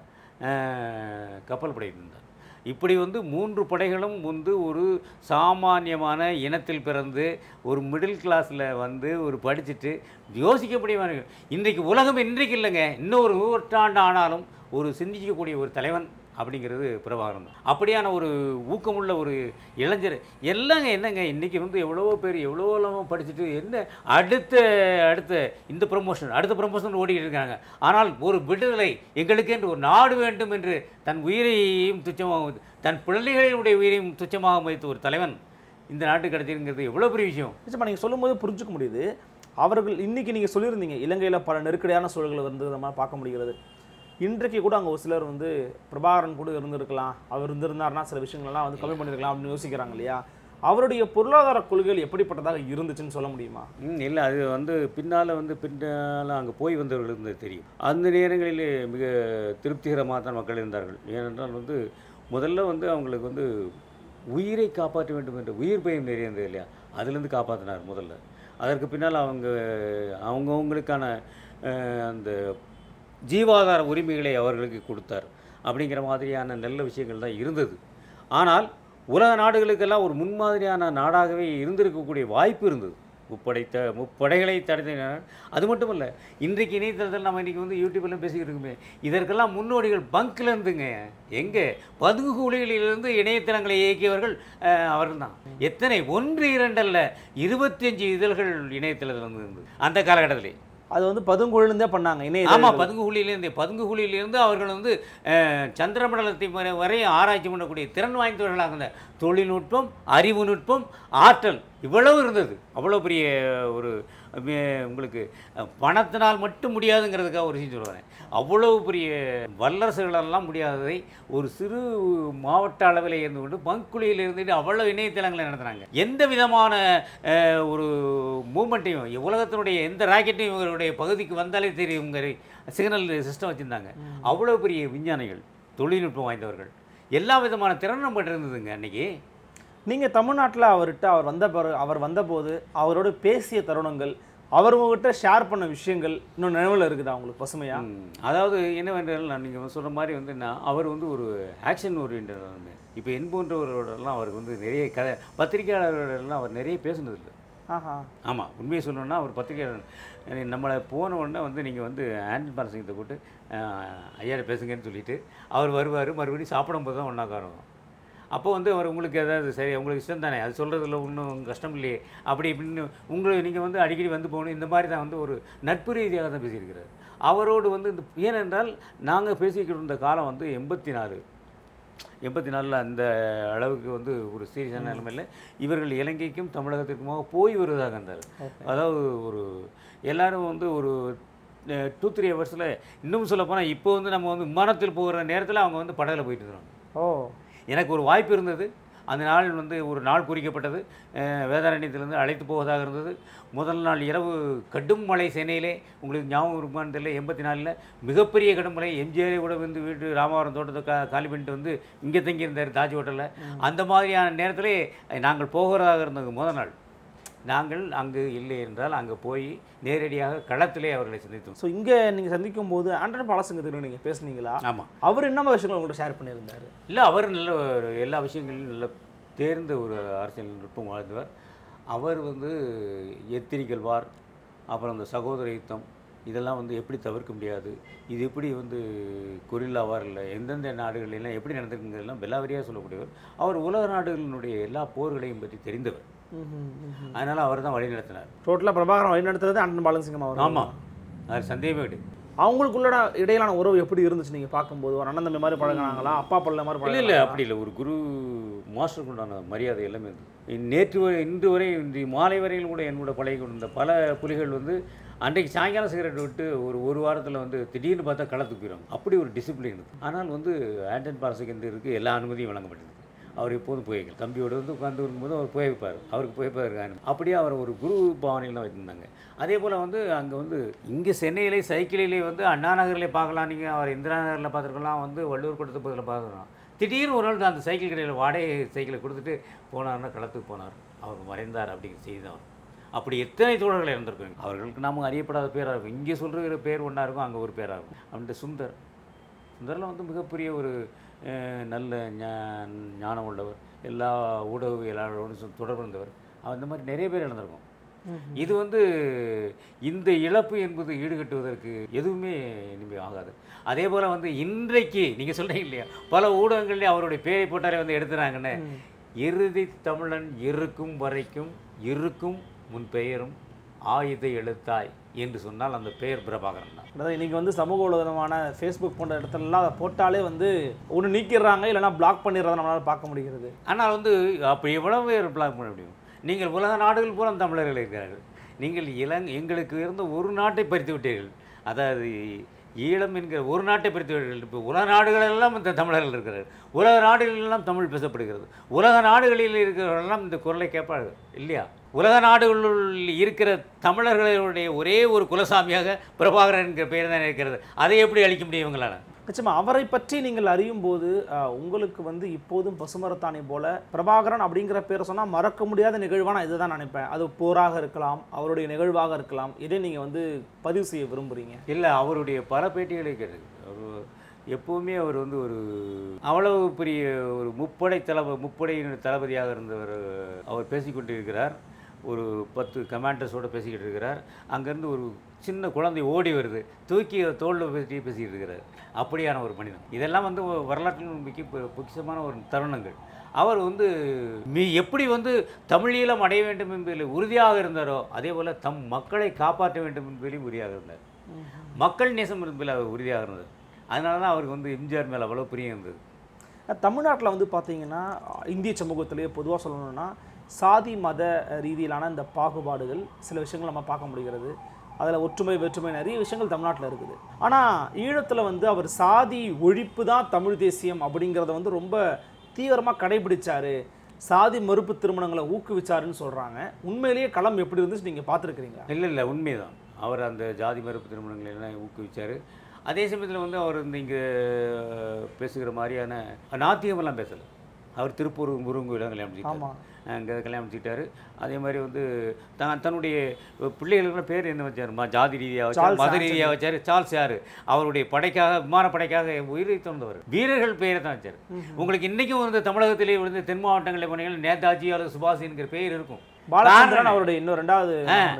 கப்பல் படை வைத்திருந்தார். இப்படி வந்து 3 படைகளும் வந்து ஒரு சாமானியமான இனத்தில் பிறந்து ஒரு மிடில் கிளாஸில் வந்து ஒரு படிச்சுட்டு யோசிக்க முடியுமா? இன்றைக்கு உலகம் இன்றைக்கு இல்லைங்க, இன்னொரு 100 ஆனாலும் ஒரு சிந்திக்கக்கூடிய ஒரு தலைவன் அப்படிங்கிறது பிரபாகரன் தான். அப்படியான ஒரு ஊக்கமுள்ள ஒரு இளைஞர் எல்லாங்க. என்னங்க இன்றைக்கி வந்து எவ்வளவோ பேர் எவ்வளோ படிச்சுட்டு என்ன அடுத்த இந்த அடுத்த ப்ரமோஷன் ஓடிக்கிட்டு இருக்காங்க. ஆனால் ஒரு விடுதலை எங்களுக்கு என்று ஒரு நாடு வேண்டும் என்று தன் உயிரையும் துச்சமாக, தன் பிள்ளைகளினுடைய உயிரையும் துச்சமாக வைத்த ஒரு தலைவன் இந்த நாட்டுக்கு கிடைச்சிருங்கிறது எவ்வளோ பெரிய விஷயம். நிச்சயமாக நீங்கள் சொல்லும்போது புரிஞ்சுக்க முடியுது. அவர்கள் இன்றைக்கி நீங்கள் சொல்லியிருந்தீங்க இலங்கையில் பல நெருக்கடியான சூழல்கள் வந்து நம்ம பார்க்க முடிகிறது. இன்றைக்கு கூட அங்கே ஒரு சிலர் வந்து பிரபாகரன் கூட இருந்திருக்கலாம், அவர் இருந்திருந்தாருன்னா சில விஷயங்கள்லாம் வந்து கம்மி பண்ணியிருக்கலாம் அப்படின்னு யோசிக்கிறாங்க இல்லையா? அவருடைய பொருளாதார கொள்கைகள் எப்படிப்பட்டதாக இருந்துச்சுன்னு சொல்ல முடியுமா? இல்லை, அது வந்து பின்னால் அங்கே போய் வந்தவர்களுக்கு தெரியும். அந்த நேரங்களிலே மிக திருப்திகரமாக தான் மக்கள் இருந்தார்கள். ஏனென்றால் வந்து முதல்ல வந்து அவங்களுக்கு வந்து உயிரை காப்பாற்ற வேண்டும் என்ற உயிர் பயம் நிறைய இருந்தது இல்லையா, அதுலேருந்து காப்பாற்றினார் முதல்ல. அதற்கு பின்னால் அவங்கவுங்களுக்கான அந்த ஜீவாதார உரிமைகளை அவர்களுக்கு கொடுத்தார். அப்படிங்கிற மாதிரியான நல்ல விஷயங்கள் தான் இருந்தது. ஆனால் உலக நாடுகளுக்கெல்லாம் ஒரு முன்மாதிரியான நாடாகவே இருந்திருக்கக்கூடிய வாய்ப்பு இருந்தது. முப்படைகளை தடுத்தினார். அது மட்டும் இல்லை, இன்றைக்கு இணையதளத்தில் நம்ம இன்றைக்கி வந்து யூடியூப்லாம் பேசிக்கிட்டு இருக்குமே, இதற்கெல்லாம் முன்னோடிகள் பங்கில் இருந்துங்க. எங்கே பதுங்கு குழிகளிலிருந்து இணையதளங்களை இயக்கியவர்கள் அவர்கள் தான். எத்தனை 1 2 அல்ல 25 இதழ்கள் இணையதளத்தில் இருந்தது அந்த காலகட்டத்திலே. அது வந்து பதுங்குழிலிருந்தே பண்ணாங்க. ஆமாம், பதுங்குழியிலிருந்து அவர்கள் வந்து சந்திரமண்டலத்தை வரை ஆராய்ச்சி பண்ணக்கூடிய திறன் வாய்ந்தவர்களாக இருந்த தொழில்நுட்பம், அறிவு நுட்பம், ஆற்றல் இவ்வளவு இருந்தது. அவ்வளோ பெரிய ஒரு உங்களுக்கு பணத்தினால் மட்டும் முடியாதுங்கிறதுக்காக ஒரு விஷயம் சொல்லுவாங்க. அவ்வளவு பெரிய வல்லரசுகளெல்லாம் முடியாததை ஒரு சிறு மாவட்ட அளவில் இருந்து கொண்டு பங்குழியில் இருந்துட்டு அவ்வளோ இணையதளங்களை நடத்துனாங்க. எந்த விதமான ஒரு மூமெண்ட்டையும் உலகத்தினுடைய எந்த ராக்கெட்டையும் இவங்களுடைய பகுதிக்கு வந்தாலே தெரியுங்கிற சிக்னல் சிஸ்டம் வச்சுருந்தாங்க. அவ்வளோ பெரிய விஞ்ஞானிகள், தொழில்நுட்பம் வாய்ந்தவர்கள், எல்லா விதமான திறன் நம்மகிட்ட இருந்ததுங்க. அன்றைக்கி நீங்கள் தமிழ்நாட்டில் அவர் வந்தபோது அவரோடு பேசிய தருணங்கள், அவர்கிட்ட ஷேர் பண்ண விஷயங்கள் இன்னும் நினைவில் இருக்குதா உங்களுக்கு பசுமையா? அதாவது என்னவென்றால், நீங்கள் சொல்கிற மாதிரி வந்து அவர் வந்து ஒரு ஆக்ஷன் ஓரியன்ட். இப்போ என்போன்றவரோடலாம் அவருக்கு வந்து நிறைய பத்திரிகையாளர்களெல்லாம் அவர் நிறைய பேசுனதில்லை. ஆமாம், உண்மையை சொல்லணுன்னா அவர் பத்திரிகையாளர் நம்மளை போன உடனே வந்து நீங்கள் வந்து ஆண்டன் பாலசிங்கத்தை கூப்பிட்டு ஐயாரை பேசுங்கன்னு சொல்லிவிட்டு அவர் வருவார். மறுபடியும் சாப்பிடும்போது தான் ஒன்றாக்காரம். அப்போ வந்து அவர் உங்களுக்கு ஏதாவது சரி உங்களுக்கு இஷ்டம் தானே, அது சொல்கிறதுல ஒன்றும் கஷ்டம் இல்லையே அப்படி இப்படின்னு நீங்கள் வந்து அடிக்கடி வந்து போகணும். இந்த மாதிரி தான் வந்து ஒரு நட்பு ரீதியாக தான் பேசியிருக்கிறார். அவரோடு வந்து ஏனென்றால் நாங்கள் பேசிக்கிட்டு இருந்த காலம் வந்து 84 அந்த அளவுக்கு வந்து ஒரு சீரியஸான நிலைமையில் இவர்கள் இலங்கைக்கும் தமிழகத்திற்குமாக போய் வருவதாக இருந்தார். அதாவது ஒரு எல்லோரும் வந்து ஒரு 2-3 ஹவர்ஸில், இன்னும் சொல்லப்போனால் இப்போ வந்து நம்ம வந்து விமானத்தில் போகிற நேரத்தில் அவங்க வந்து படகுல போயிட்டு இருக்கிறாங்க. எனக்கு ஒரு வாய்ப்பு இருந்தது. அந்த நாள் வந்து ஒரு நாள் குறிக்கப்பட்டது. வேதாரண்யத்திலிருந்து அழைத்து போவதாக இருந்தது. முதல் நாள் இரவு கடும் மழை சென்னையிலே, உங்களுக்கு ஞாபகம் இருக்குமான்னு தெரியல, 84 மிகப்பெரிய கடும் மழை. எம்ஜிஆரே கூட வந்து வீட்டு ராமவரம் தோட்டத்தை காலி பண்ணிட்டு வந்து இங்கே தங்கியிருந்தார் தாஜ் ஹோட்டலில். அந்த மாதிரியான நேரத்திலே நாங்கள் போகிறதாக இருந்தது. முதல் நாள் நாங்கள் அங்கு இல்லை என்றால் அங்கே போய் நேரடியாக களத்திலே அவர்களை சந்தித்தோம். ஸோ இங்கே நீங்கள் சந்திக்கும் போது ஆண்டன் பாலசிங்கத்துக்கு நீங்கள் பேசுனீங்களா? ஆமாம். அவர் என்ன விஷயங்கள் உங்கள்கிட்ட ஷேர் பண்ணியிருந்தார்? இல்லை, அவர் நல்ல எல்லா விஷயங்களிலும் நல்ல தேர்ந்த ஒரு அரசியல் நுட்பம் வாழ்ந்தவர். அவர் வந்து எத்திரிக்கல் வார், அப்புறம் அந்த சகோதர யுத்தம், இதெல்லாம் வந்து எப்படி தவிர்க்க முடியாது, இது எப்படி வந்து கொரில்லா வார் இல்லை எந்தெந்த நாடுகளெல்லாம் எப்படி நடந்திருக்குங்கிறதெல்லாம் பெல்லாவரியாக சொல்லக்கூடியவர். அவர் உலக நாடுகளினுடைய எல்லா போர்களையும் பற்றி தெரிந்தவர். அதனால் அவர் தான் வழி நடத்தினார். டோட்டலாக பிரபாகரன் வழி நடத்துறது ஆண்டன் பாலசிங்கம் அவர். ஆமாம், அது சந்தேகமே கிடையாது. அவங்களுக்குள்ள இடையிலான உறவு எப்படி இருந்துச்சு நீங்கள் பார்க்கும்போது? ஒரு அண்ணன் தம்பி மாதிரி பழகினாங்களா, அப்பா பள்ள மாதிரி பழக? இல்லை, அப்படி இல்லை. ஒரு குரு மாஸ்டருக்கு உண்டான மரியாதை எல்லாமே இருந்தது. இன்று வரை இன்று மாலை வரையில் கூட என்னோட பழகி கொண்டிருந்த பல புலிகள் வந்து அன்றைக்கு சாயங்காலம் சிகரெட் விட்டு ஒரு வாரத்தில் வந்து திடீர்னு பார்த்தா களத்துக்கு போயிடும். அப்படி ஒரு டிசிப்ளின் இருக்குது. ஆனால் வந்து ஆண்டன் பாலசிங்கத்திற்கு எல்லா அனுமதியும் வழங்கப்பட்டது. அவர் எப்போதும் புகைக்கல. தம்பியோடு வந்து உட்காந்து வரும்போது அவர் புகைப்பார், அவருக்கு புகைப்பதற்கான அப்படியே அவர் ஒரு குரு பாவனையில் தான் வச்சுருந்தாங்க. அதே போல் வந்து அங்கே வந்து இங்கே சென்னையிலே சைக்கிளிலே வந்து அண்ணா நகரிலே பார்க்கலாம், நீங்கள் அவர் இந்திரா நகரில் பார்த்துருக்கலாம், வந்து வள்ளுவர் கூட்டத்து பகுதியில் பார்த்துக்கலாம். திடீர்னு ஒரு நாள் அந்த சைக்கிள் கடையில் வாடகை சைக்கிளை கொடுத்துட்டு போனார்னா களத்துக்கு போனார், அவர் மறைந்தார் அப்படிங்கிற செய்தி தான். அப்படி எத்தனை தோழர்கள் இருந்திருக்காங்க. அவர்களுக்கு நாம் அறியப்படாத பேராக இருக்கும். இங்கே சொல்கிற பேர் ஒன்றா இருக்கும், அங்கே ஒரு பேராக இருக்கும். அப்படின்ட்டு சுந்தரில் வந்து மிகப்பெரிய ஒரு நல்ல ஞானம் உள்ளவர், எல்லா ஊடகவியலாளரோடும் தொடர்பு இருந்தவர். அந்த மாதிரி நிறைய பேர் இழந்திருக்கும். இது வந்து இந்த இழப்பு என்பது ஈடுகட்டுவதற்கு எதுவுமே இனிமேல் ஆகாது. அதே போல் வந்து இன்றைக்கு நீங்கள் சொல்கிறீங்க இல்லையா, பல ஊடகங்கள்லேயே அவருடைய பேரை போட்டாரே வந்து எடுத்துறாங்கன்னு. இறுதி தமிழன் இருக்கும் வரைக்கும் இருக்கும் முன் பெயரும் ஆயுத எழுத்தாய் என்று சொன்னால் அந்த பெயர் பிரபாகரன் தான். அதாவது இன்றைக்கி வந்து சமூக ஊடகமான ஃபேஸ்புக் போன்ற இடத்துலலாம் அதை போட்டாலே வந்து ஒன்று நீக்கிடுறாங்க, இல்லைனா பிளாக் பண்ணிடுறதை நம்மளால் பார்க்க முடிகிறது. ஆனால் வந்து அப்படி எவ்வளவு பேர் பிளாக் பண்ண முடியும்? நீங்கள் உலக நாடுகள் பூரா தமிழர்கள் இருக்கிறார்கள். நீங்கள் எங்களுக்கு இருந்த ஒரு நாட்டை பறித்து விட்டீர்கள். அதாவது ஈழம் என்கிற ஒரு நாட்டை பறித்து விட்டீர்கள். இப்போ உலக நாடுகளெல்லாம் இந்த தமிழர்கள் இருக்கிறார்கள். உலக நாடுகளெல்லாம் தமிழ் பேசப்படுகிறது. உலக நாடுகளில் இருக்கிறவர்களெல்லாம் இந்த குரலை கேட்பார்கள் இல்லையா? உலக நாடுகளில் இருக்கிற தமிழர்களுடைய ஒரே ஒரு குலசாமியாக பிரபாகரன் என்கிற பெயர் தான் இருக்கிறது. அதை எப்படி அழிக்க முடியும் இவங்களால்? நிச்சயமாக அவரை பற்றி நீங்கள் அறியும் போது உங்களுக்கு வந்து இப்போதும் பசுமரத்தாணி போல பிரபாகரன் அப்படிங்கிற பேரை சொன்னால் மறக்க முடியாத நிகழ்வாக நான் இதை தான் நினைப்பேன். அது போராக இருக்கலாம், அவருடைய நிகழ்வாக இருக்கலாம். இதை நீங்கள் வந்து பதிவு செய்ய விரும்புகிறீங்க? இல்லை, அவருடைய பல பேட்டிகளை கேட்டு அவர் எப்போவுமே அவர் வந்து ஒரு அவ்வளவு பெரிய ஒரு முப்படையின் தளபதியாக இருந்தவர். அவர் பேசிக்கொண்டு இருக்கிறார், ஒரு 10 கமாண்டர்ஸோடு பேசிக்கிட்டு இருக்கிறார். அங்கேருந்து ஒரு சின்ன குழந்தை ஓடி வருது, தூக்கி தோளில் பற்றி பேசிக்கிட்டு இருக்கிறார். அப்படியான ஒரு மனிதன். இதெல்லாம் வந்து வரலாற்றில் மிக பொக்கிஷமான ஒரு தருணங்கள். அவர் வந்து எப்படி வந்து தமிழீழம் அடைய வேண்டும் என்பதில் உறுதியாக இருந்தாரோ அதே போல் தம் மக்களை காப்பாற்ற வேண்டும் என்பதிலும் உறுதியாக இருந்தார். மக்கள் நேசம் என்பதில் அவர் உறுதியாக இருந்தது. அதனால தான் அவருக்கு வந்து எம்ஜிஆர் மேலே அவ்வளோ பிரியம் இருந்தது. தமிழ்நாட்டில் வந்து பார்த்திங்கன்னா இந்திய சமூகத்திலேயே பொதுவாக சொல்லணும்னா சாதி மத ரீதியிலான இந்த பாகுபாடுகள் சில விஷயங்கள் நம்ம பார்க்க முடிகிறது. அதில் ஒற்றுமை வேற்றுமை நிறைய விஷயங்கள் தமிழ்நாட்டில் இருக்குது. ஆனால் ஈழத்தில் வந்து அவர் சாதி ஒழிப்பு தான் தமிழ் தேசியம் அப்படிங்கிறத வந்து ரொம்ப தீவிரமாக கடைபிடிச்சாரு, சாதி மறுப்பு திருமணங்களை ஊக்குவிச்சாருன்னு சொல்கிறாங்க. உண்மையிலேயே களம் எப்படி இருந்துச்சு நீங்கள் பார்த்துருக்குறீங்களா? இல்லை, உண்மைதான். அவர் அந்த ஜாதி மறுப்பு திருமணங்களை எல்லாம் ஊக்குவிச்சார். அதே சமயத்தில் வந்து அவர் இந்த இங்கே பேசுகிற மாதிரியான நாத்தியமெல்லாம் பேசலை. அவர் திருப்பூர் முருங்கோயிலாம் கல்யாணம் பண்ணிட்டார், அங்கே கல்யாணம் பண்ணிட்டார். அதே மாதிரி வந்து தன்னுடைய பிள்ளைகளுக்குள்ள பேர் என்ன வச்சார்? ஜாதி ரீதியாக வச்சார், மத ரீதியாக வச்சார். சார்ல்ஸ் யார்? அவருடைய படைக்காக, விமானப்படைக்காக உயிரை தந்தவர். வீரர்கள் பெயரை தான் வச்சார். உங்களுக்கு இன்றைக்கும் வந்து தமிழகத்திலே வந்து தென் மாவட்டங்களில் போனீங்கன்னா நேதாஜி அல்லது சுபாஷ் என்கிற பெயர் இருக்கும். பாலச்சந்திரன் அவருடைய இன்னும் 2வது.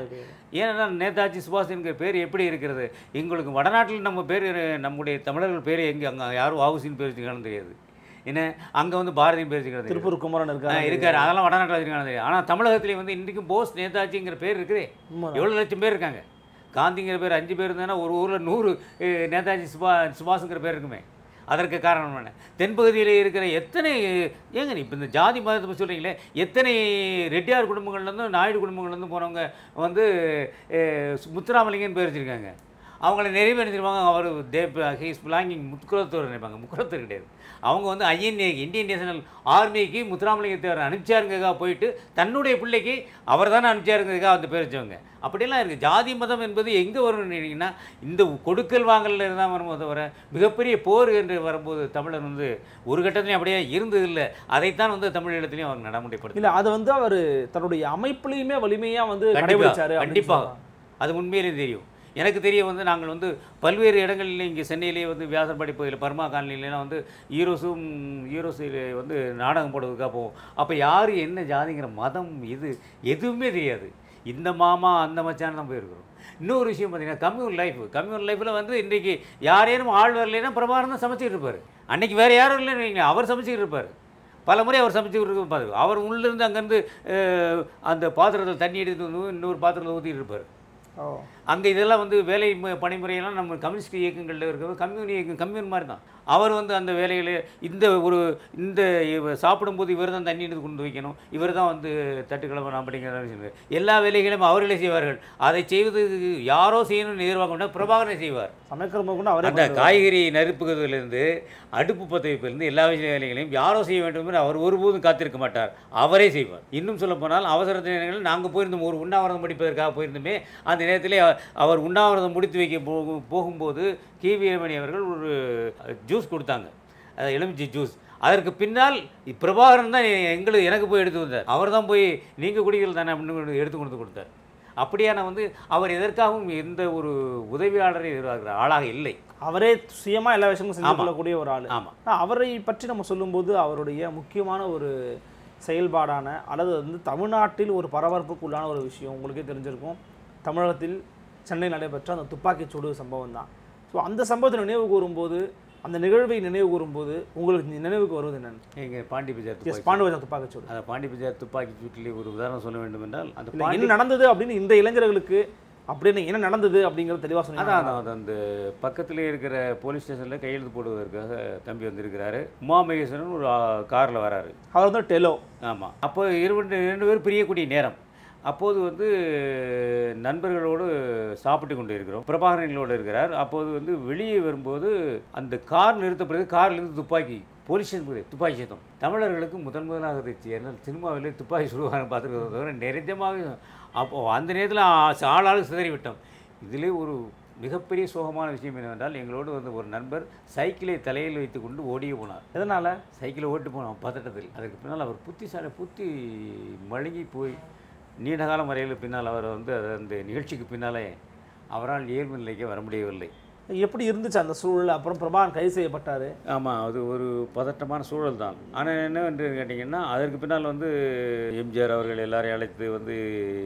ஏன்னா நேதாஜி சுபாஷ் என்கிற பேர் எப்படி இருக்கிறது? எங்களுக்கு வடநாட்டில் நம்ம பேர், நம்முடைய தமிழர்கள் பேர் எங்கே அங்கே யாரும் வாவுசின்னு பேர் வச்சுக்கானு தெரியாது. என்ன அங்கே வந்து பாரதியின் பேர் வச்சுக்கிறது, திருப்பூர் குமரன் இருக்காரு, அதெல்லாம் வடநாட்டில் வச்சுக்கானது தெரியாது. ஆனால் தமிழகத்திலே வந்து இன்றைக்கும் போஸ் நேதாஜிங்கிற பேர் இருக்குதே. எவ்வளோ லட்சம் பேர் இருக்காங்க. காந்திங்கிற பேர் 5 பேர் இருந்ததுன்னா ஒரு ஊரில் 100 நேதாஜி சுபாஷுங்கிற பேர் இருக்குமே. அதற்கு காரணம் என்ன? தென்பகுதியில் இருக்கிற எத்தனை ஏங்க இப்போ இந்த ஜாதி மதத்தை பற்றி சொல்கிறீங்களே, எத்தனை ரெட்டியார் குடும்பங்கள்லேருந்தும் நாயுடு குடும்பங்கள்லேருந்தும் போனவங்க வந்து முத்துராமலிங்கன்னு பேர் வச்சுருக்காங்க. அவங்கள நிறைய பேர் நினைச்சிருப்பாங்க அவர் ஹீஸ் பிலாங்கிங் முக்குலத்தூர் நினைப்பாங்க. முக்குலத்தூர் கிடையாது. அவங்க வந்து ஐஎன்ஏ இந்தியன் நேஷனல் ஆர்மிக்கு முத்துராமலிங்கத்தேவர் அனுப்பிச்சாருங்கிறதுக்காக போயிட்டு தன்னுடைய பிள்ளைக்கு அவர் தானே அனுப்பிச்சாருங்கிறதுக்காக அந்த பேர் வச்சவங்க. அப்படிலாம் இருக்குது. ஜாதி மதம் என்பது எங்கே வரும்னு கேட்டிங்கன்னா இந்த கொடுக்கல் வாங்கலில் இருந்தால் வரும்போது தவிர மிகப்பெரிய போர் என்று வரும்போது தமிழர் வந்து ஒரு கட்டத்துலையும் அப்படியே இருந்ததில்லை. அதைத்தான் வந்து தமிழீழத்துலையும் அவர் நடைமுறைப்படுத்த இல்லை. அதை வந்து அவர் தன்னுடைய அமைப்புலையுமே வலிமையாக வந்து கடைபிடிச்சாரு. கண்டிப்பாக அது உண்மையிலேயே தெரியும். எனக்கு தெரிய வந்து நாங்கள் வந்து பல்வேறு இடங்களில் இங்கே சென்னையிலேயே வந்து வியாசர்பாடி பகுதியில் பர்மா காலனிலாம் வந்து ஈரோஸில் வந்து நாடகம் போடுறதுக்காக போவோம். அப்போ யார் என்ன ஜாதிங்கிற மதம் இது எதுவுமே தெரியாது. இந்த மாமா அந்த மச்சான் தான் போயிருக்கிறோம். இன்னொரு விஷயம் பார்த்தீங்கன்னா கம்யூன் லைஃப்பில் வந்து இன்றைக்கு யாரேனும் ஆள் வரலைன்னா பிரபாகரன் தான் சமைச்சிட்டு இருப்பார். அன்றைக்கி வேறு யாரும் இல்லைன்னு அவர் சமைச்சிக்கிட்டு இருப்பார். பல முறை அவர் சமைச்சிக்கிட்டு இருப்பார். அவர் உள்ளேருந்து அங்கேருந்து அந்த பாத்திரத்தில் தண்ணி எடுத்து வந்து இன்னொரு பாத்திரத்தில் ஊற்றிட்டு இருப்பார். அங்கே இதெல்லாம் வந்து வேலை பணிமுறையெல்லாம் நம்ம கம்யூனிஸ்ட் இயக்கங்களில் இருக்கிறது கம்யூன் மாதிரி தான். அவர் வந்து அந்த வேலையில் இந்த சாப்பிடும்போது இவர் தான் தண்ணி எடுத்து கொண்டு வைக்கணும், இவர் தான் வந்து தட்டுக்கிழமை அப்படிங்கிற எல்லா வேலைகளையும் அவர்களே செய்வார்கள். அதை செய்வது யாரோ செய்யணும்னு எதிர்பார்க்க மாட்டார், பிரபாகரனை செய்வார். அந்த காய்கறி நறுப்புகிறதுலேருந்து அடுப்பு பற்ற வைப்பிலிருந்து எல்லா வேலைகளையும் யாரோ செய்ய வேண்டும் என்று அவர் ஒருபோதும் காத்திருக்க மாட்டார், அவரே செய்வார். இன்னும் சொல்ல போனால் அவசர நேரங்களில் நாங்கள் போயிருந்தோம், ஒரு உண்ணாவிரதம் முடிப்பதற்காக போயிருந்தோமே. அந்த நேரத்திலே அவர் உண்ணாவிரதம் முடித்து வைக்க போகும்போது கீவியமணி அவர்கள் ஒரு ஜூஸ் கொடுத்தாங்க, அது எலுமிச்சை ஜூஸ். அதற்கு பின்னால் பிரபாகரன் தான் எனக்கு போய் எடுத்து வந்தார். அவர் தான் போய் நீங்கள் குடிகள் தானே அப்படின்னு எடுத்து கொண்டு கொடுத்தார். அப்படியான வந்து அவர் எதற்காகவும் எந்த ஒரு உதவியாளரை எதிர்பார்க்கிற ஆளாக இல்லை. அவரே சுயமாக எல்லா விஷயமும் செஞ்சு கொள்ளக்கூடிய ஒரு ஆள். ஆமாம். அவரை பற்றி நம்ம சொல்லும்போது அவருடைய முக்கியமான ஒரு செயல்பாடான அல்லது வந்து தமிழ்நாட்டில் ஒரு பரபரப்புக்கு உள்ளான ஒரு விஷயம் உங்களுக்கே தெரிஞ்சிருக்கும். தமிழகத்தில் சென்னையில் நடைபெற்ற அந்த துப்பாக்கிச்சூடு சம்பவம் தான். ஸோ அந்த சம்பவத்தை நினைவு கூறும்போது, அந்த நிகழ்வை நினைவு கூறும்போது உங்களுக்கு நினைவுக்கு வருவது என்னென்னு? எங்கள் பாண்டி பஜார் துப்பாக்கிச்சூடு. அந்த பாண்டி பஜார் துப்பாக்கி சூட்டிலே ஒரு உதாரணம் சொல்ல வேண்டும் என்றால், அந்த என்ன நடந்தது அப்படின்னு இந்த இளைஞர்களுக்கு அப்படின்னு என்ன நடந்தது அப்படிங்கிறது தெளிவாக சொன்னாங்க. அதான் அந்த பக்கத்திலே இருக்கிற போலீஸ் ஸ்டேஷனில் கையெழுத்து போடுவதற்காக தம்பி வந்திருக்கிறாரு. உமா மகேஸ்வரன் ஒரு காரில் வராரு, அவர் வந்து டெலோ. ஆமாம். அப்போ இரண்டு பேர் பிரியக்கூடிய நேரம். அப்போது வந்து நண்பர்களோடு சாப்பிட்டு கொண்டு இருக்கிறோம், பிரபாகரனோடு இருக்கிறார். அப்போது வந்து வெளியே வரும்போது அந்த கார் நிறுத்தப்படுது, கார்லேருந்து துப்பாக்கி போலீஸ் ஸ்டேஷன் துப்பாக்கி சேதம். தமிழர்களுக்கு முதலாக இருந்துச்சு. ஏன்னா சினிமாவிலே துப்பாக்கி சுடுவாங்க பார்த்துருக்கிறத தவிர நிறையமாக அப்போது அந்த நேரத்தில் ஆளாளுக்கு சிதறிவிட்டோம். இதிலே ஒரு மிகப்பெரிய சோகமான விஷயம் என்னவென்றால், எங்களோடு வந்து ஒரு நண்பர் சைக்கிளை தலையில் வைத்து கொண்டு ஓடியே போனார். எதனால்? சைக்கிளை ஓட்டு போனோம் பதட்டத்தில். அதற்கு பின்னால் அவர் புத்தி மழுங்கி போய் நீண்ட காலம் வரையில் பின்னால் அவர் வந்து அந்த நிகழ்ச்சிக்கு பின்னாலே அவரால் இயல்பு நிலைக்கு வர முடியவில்லை. எப்படி இருந்துச்சு அந்த சூழல்? அப்புறம் பிரபாகரன் கைது செய்யப்பட்டார். ஆமாம், அது ஒரு பதட்டமான சூழல் தான். ஆனால் என்ன என்று கேட்டிங்கன்னா, அதற்கு பின்னால் வந்து எம்ஜிஆர் அவர்கள் எல்லாரையும் அழைத்து வந்து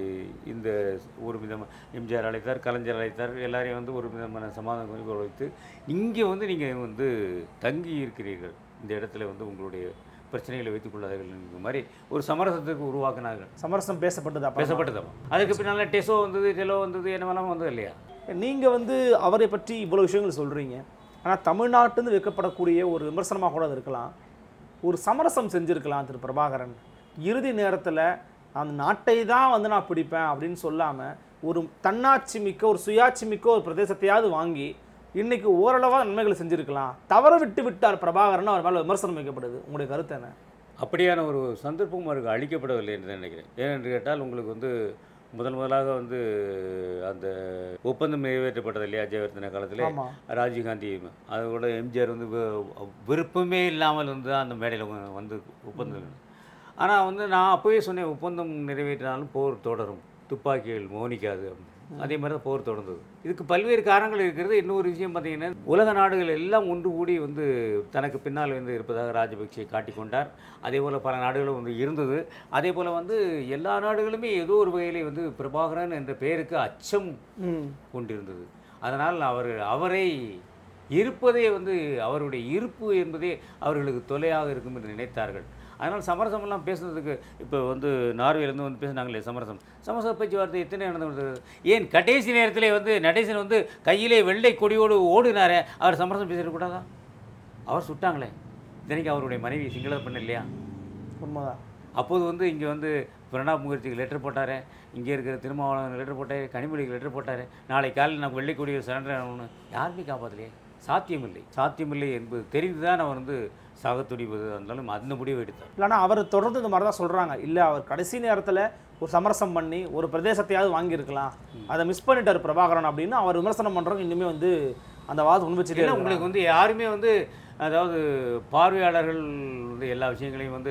இந்த ஒரு விதமாக எம்ஜிஆர் அழைத்தார், கலைஞர் அழைத்தார், எல்லாரையும் வந்து ஒரு விதமான சமாதான குறிப்பு வைத்து, இங்கே வந்து நீங்கள் வந்து தங்கி இருக்கிறீர்கள், இந்த இடத்துல வந்து உங்களுடைய பிரச்சனைகளை வைத்துக் கொள்ளாதீர்கள் மாதிரி ஒரு சமரசத்துக்கு உருவாக்கினார்கள். சமரசம் பேசப்பட்டது. அதுக்கு பின்னால் டெலோ வந்தது, என்னவெல்லாம் வந்தது இல்லையா? நீங்கள் வந்து அவரை பற்றி இவ்வளோ விஷயங்கள் சொல்கிறீங்க. ஆனால் தமிழ்நாட்டிலேருந்து வைக்கப்படக்கூடிய ஒரு விமர்சனமாக கூட அது இருக்கலாம். ஒரு சமரசம் செஞ்சுருக்கலாம் திரு பிரபாகரன். இறுதி நேரத்தில் அந்த நாட்டை தான் வந்து நான் பிடிப்பேன் அப்படின்னு சொல்லாமல் ஒரு தன்னாட்சி மிக்க ஒரு சுயாட்சி மிக்க ஒரு பிரதேசத்தையாவது வாங்கி இன்னைக்கு ஓரளவாக நன்மைகளை செஞ்சுருக்கலாம். தவற விட்டார் பிரபாகரன், அவர் மேலே விமர்சனம் வைக்கப்படுது. உங்களுடைய கருத்து என்ன? அப்படியான ஒரு சந்தர்ப்பம் அவருக்கு அளிக்கப்படவில்லை என்று நினைக்கிறேன். ஏனென்று கேட்டால், உங்களுக்கு வந்து முதலாக வந்து அந்த ஒப்பந்தம் நிறைவேற்றப்பட்டது இல்லையா ஜெயவர்தன காலத்தில், ராஜீவ்காந்தி அதோட எம்ஜிஆர் வந்து விருப்பமே இல்லாமல் வந்து அந்த மேடையில் வந்து ஒப்பந்தம். ஆனால் வந்து நான் அப்போவே சொன்னேன், ஒப்பந்தம் நிறைவேற்றினாலும் போர் தொடரும், துப்பாக்கிகள் மௌனிக்காது அப்படின்னு. அதே மாதிரி தான் போர் தொடர்ந்தது. இதுக்கு பல்வேறு காரணங்கள் இருக்கிறது. இன்னொரு விஷயம் பார்த்தீங்கன்னா, உலக நாடுகள் எல்லாம் ஒன்று கூடி வந்து தனக்கு பின்னால் வந்து இருப்பதாக ராஜபக்சே காட்டிக்கொண்டார். அதே போல் பல நாடுகளும் வந்து இருந்தது. அதே போல் வந்து எல்லா நாடுகளுமே ஏதோ ஒரு வகையிலே வந்து பிரபாகரன் என்ற பெயருக்கு அச்சம் கொண்டிருந்தது. அதனால் அவரை இருப்பதே வந்து அவருடைய இருப்பு என்பதே அவர்களுக்கு தொல்லையாக இருக்கும் என்று நினைத்தார்கள். அதனால் சமரசமெல்லாம் பேசுனதுக்கு இப்போ வந்து நார்வேலேருந்து வந்து பேசினாங்களே சமரச பேச்சுவார்த்தை எத்தனை நடந்து, ஏன் கடைசி நேரத்தில் வந்து நடேசன் வந்து கையிலே வெள்ளை கொடியோடு ஓடினாரே, அவர் சமரசம் பேசிடக்கூடாதா? அவர் சுட்டாங்களே, இத்தனைக்கு அவருடைய மனைவி சிங்கள பெண் இல்லையா? உண்மைதான். அப்போது வந்து இங்கே வந்து பிரணாப் முகர்ஜிக்கு லெட்டர் போட்டார், இங்கே இருக்கிற திருமாவளவன் லெட்டர் போட்டார், கனிமொழிக்கு லெட்டர் போட்டார், நாளை காலையில் நான் வெள்ளை கொடியை சரண்டர் ஆகணும்னு. யாருமே காப்பாற்றலையே. சாத்தியமில்லை என்பது தெரிந்து தான் அவர் வந்து சாகத்துடிப்பது இருந்தாலும் அந்த முடிவு எடுத்தார். இல்லைனா அவர் தொடர்ந்து இந்த மாதிரி தான் சொல்கிறாங்க. இல்லை, அவர் கடைசி நேரத்தில் ஒரு சமரசம் பண்ணி ஒரு பிரதேசத்தையாவது வாங்கியிருக்கலாம், அதை மிஸ் பண்ணிட்டார் பிரபாகரன் அப்படின்னு அவர் விமர்சனம் பண்ணுறவங்க இன்னுமே வந்து அந்த வாதம் முன்வச்சுட்டே. உங்களுக்கு வந்து யாருமே வந்து, அதாவது பார்வையாளர்கள் வந்து எல்லா விஷயங்களையும் வந்து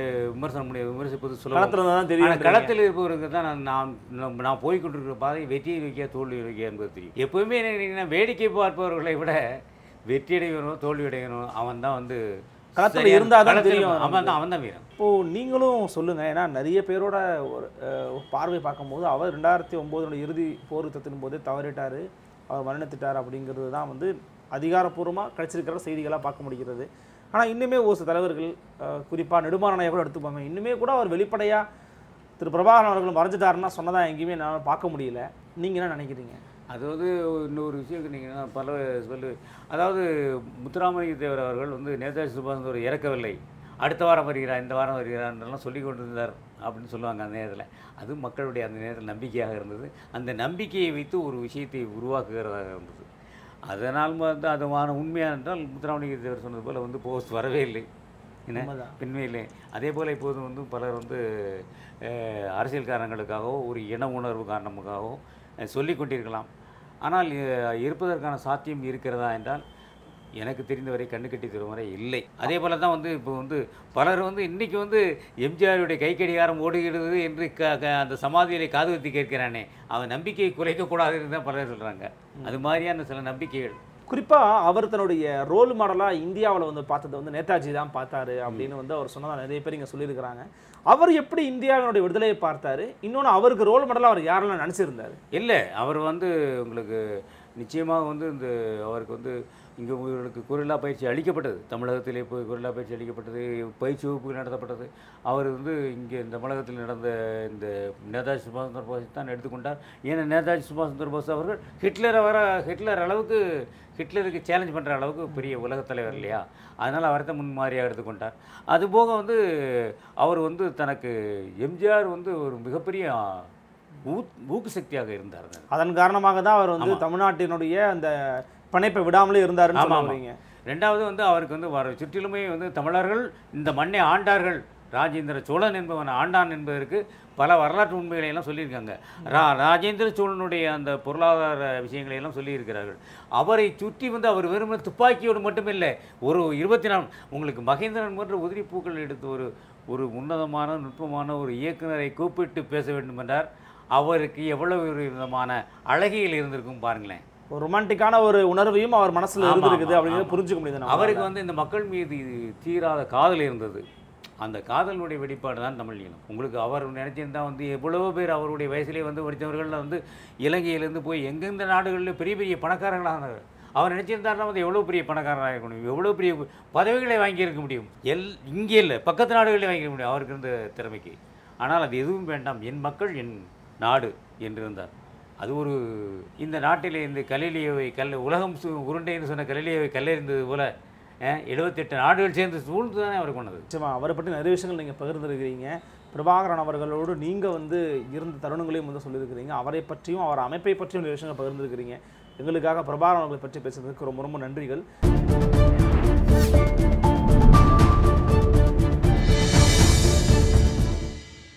விமர்சிப்பது சொல்லலாம் தான் தெரியும். களத்தில் இருப்பவருக்கு தான் நான் போய்கொண்டிருக்கிற பாதை வெற்றியை வைக்க தோல்வி வைக்க என்பது தெரியும். எப்போவுமே என்ன, வேடிக்கை பார்ப்பவர்களை விட வெற்றி அடையணும் தோல்வி அடையணும் அவன் தான் வந்து களத்தில் இருந்தால் தான் தெரியும். அவன் தான் வீரன். இப்போது நீங்களும் சொல்லுங்கள், ஏன்னா நிறைய பேரோட ஒரு பார்வை பார்க்கும்போது அவர் 2009 இறுதி போர் யுத்தத்தின் போதே தவறிட்டார், அவர் மரணித்துட்டார் அப்படிங்கிறது தான் வந்து அதிகாரப்பூர்வமாக கிடைச்சிருக்கிற செய்திகளாக பார்க்க முடிகிறது. ஆனால் இன்னுமே ஒரு சில தலைவர்கள், குறிப்பாக நெடுமாறனையை கூட எடுத்துப்பாங்க, இன்னுமே கூட அவர் வெளிப்படையாக திரு பிரபாகரன் அவர்கள் மறைஞ்சிட்டாருன்னா சொன்னதாக எங்கேயுமே என்னால் பார்க்க முடியல. நீங்கள் என்ன நினைக்கிறீங்க? அதாவது இன்னொரு விஷயம் சொன்னீங்கன்னா பல அதாவது முத்துராமலிங்க தேவர் அவர்கள் வந்து நேதாஜி சுபாஷ் சந்திர இறக்கவில்லை, அடுத்த வாரம் வருகிறார், இந்த வாரம் வருகிறார்ன்றலாம் சொல்லி கொண்டிருந்தார் அப்படின்னு சொல்லுவாங்க அந்த நேரத்தில். அது மக்களுடைய அந்த நேரத்தில் நம்பிக்கையாக இருந்தது. அந்த நம்பிக்கையை வைத்து ஒரு விஷயத்தை உருவாக்குகிறதாக இருந்தது. அதனால் வந்து அதுவான உண்மையாக என்றால் முத்துராமலிங்க தேவர் சொன்னது போல் வந்து போஸ்ட் வரவே இல்லை, என்ன பின்மையிலே. அதே போல் இப்போது வந்து பலர் வந்து அரசியல் காரணங்களுக்காகவோ ஒரு இன உணர்வு காரணமுக்காகவோ சொல்லி கொண்டிருக்கலாம். ஆனால் இருப்பதற்கான சாத்தியம் இருக்கிறதா என்றால் எனக்கு தெரிந்தவரை கண்ணு கட்டி தரும் வரை இல்லை. அதே போல தான் வந்து இப்போ வந்து பலர் வந்து இன்றைக்கி வந்து எம்ஜிஆருடைய கைக்கடிகாரம் ஓடுகிறது என்று அந்த சமாதியிலே காது குத்தி கேட்கிறானே, அவன் நம்பிக்கையை குறைக்கக்கூடாதுன்னு தான் பலர் சொல்கிறாங்க. அது மாதிரியான சில நம்பிக்கைகள். குறிப்பாக அவர் தன்னுடைய ரோல் மாடலாக இந்தியாவில் வந்து பார்த்தது வந்து நேதாஜி தான் பார்த்தாரு அப்படின்னு வந்து அவர் சொன்னதாக நிறைய பேர் இங்கே சொல்லியிருக்கிறாங்க. அவர் எப்படி இந்தியாவினுடைய விடுதலையை பார்த்தாரு, இன்னொன்று அவருக்கு ரோல் மாடலாக அவர் யாரெல்லாம் நினச்சிருந்தார்? இல்லை, அவர் வந்து உங்களுக்கு நிச்சயமாக வந்து இந்த அவருக்கு வந்து இங்கே உங்களுக்கு கொரில்லா பயிற்சி அளிக்கப்பட்டது. தமிழகத்திலே போய் கொரில்லா பயிற்சி அளிக்கப்பட்டது, பயிற்சி வகுப்புகள் நடத்தப்பட்டது. அவர் வந்து இங்கே இந்த தமிழகத்தில் நடந்த இந்த நேதாஜி சுபாஷ் சந்திர போஸை தான் எடுத்துக்கொண்டார். ஏன்னா நேதாஜி சுபாஷ் சந்திர போஸ் அவர்கள் ஹிட்லர் அளவுக்கு ஹிட்லருக்கு சேலஞ்ச் பண்ணுற அளவுக்கு பெரிய உலகத் தலைவர் இல்லையா, அதனால் அவரை தான் முன்மாதிரியாக எடுத்துக்கொண்டார். அதுபோக வந்து அவர் வந்து தனக்கு எம்ஜிஆர் வந்து ஒரு மிகப்பெரிய ஊக்கு சக்தியாக இருந்தார். அதன் காரணமாக தான் அவர் வந்து தமிழ்நாட்டினுடைய அந்த பணைப்பை விடாமலே இருந்தாருன்னு சொல்லுவாங்க. ரெண்டாவது வந்து அவருக்கு வந்து வர சுற்றிலுமே வந்து தமிழர்கள் இந்த மண்ணை ஆண்டார்கள், ராஜேந்திர சோழன் என்பவன் ஆண்டான் என்பதற்கு பல வரலாற்று உண்மைகளை எல்லாம் சொல்லியிருக்காங்க. ராஜேந்திர சோழனுடைய அந்த பொருளாதார விஷயங்களை எல்லாம் சொல்லியிருக்கிறார்கள். அவரை சுற்றி வந்து அவர் வெறும் துப்பாக்கியோடு மட்டுமில்லை, ஒரு 24 உங்களுக்கு மகேந்திரன் போன்ற உதிரி பூக்கள் எடுத்து ஒரு உன்னதமான நுட்பமான ஒரு இயக்குனரை கூப்பிட்டு பேச வேண்டும் என்றார். அவருக்கு எவ்வளவு ஒரு விதமான அழகியல் இருந்திருக்கும் பாருங்களேன். ஒரு ரொமான்டிக்கான ஒரு உணர்வையும் அவர் மனசில் இருந்திருக்குது அப்படிங்கிறத புரிஞ்சுக்க முடியுது. அவருக்கு வந்து இந்த மக்கள் மீது தீராத காதல் இருந்தது. அந்த காதலுடைய வெளிப்பாடு தான் தமிழ் ஈழம். உங்களுக்கு அவர் நினைச்சிருந்தால் வந்து எவ்வளவோ பேர் அவருடைய வயசுலேயே வந்து படித்தவர்கள் வந்து இலங்கையிலேருந்து போய் எங்கெந்த நாடுகளில் பெரிய பெரிய பணக்காரர்களானார். அவர் நினச்சிருந்தாருன்னா வந்து எவ்வளோ பெரிய பணக்காரராக இருக்க முடியும், எவ்வளோ பெரிய பதவிகளை வாங்கியிருக்க முடியும். இங்கே இல்லை, பக்கத்து நாடுகளில் வாங்கியிருக்க முடியும் அவருக்கு இருந்த திறமைக்கு. ஆனால் அது எதுவும் வேண்டாம், என் மக்கள் என் நாடு என்று இருந்தார். அது ஒரு இந்த நாட்டிலே இந்த கலிலியோவை உலகம் உருண்டைன்னு சொன்ன கலிலியோவை கல்லெறிந்தது போல 78 நாடுகள் சேர்ந்து சூழ்ந்து தானே அவர் கொண்டது. நிச்சயமாக அவரை பற்றி நிறைய விஷயங்கள் நீங்கள் பகிர்ந்துருக்கிறீங்க. பிரபாகரன் அவர்களோடு நீங்கள் வந்து இருந்த தருணங்களையும் வந்து சொல்லியிருக்கிறீங்க. அவரை பற்றியும் அவர் அமைப்பை பற்றியும் நிறைய விஷயங்கள் பகிர்ந்துருக்கிறீங்க. எங்களுக்காக பிரபாகரன் அவர்களை பற்றி பேசுறதுக்கு ரொம்ப ரொம்ப நன்றிகள்.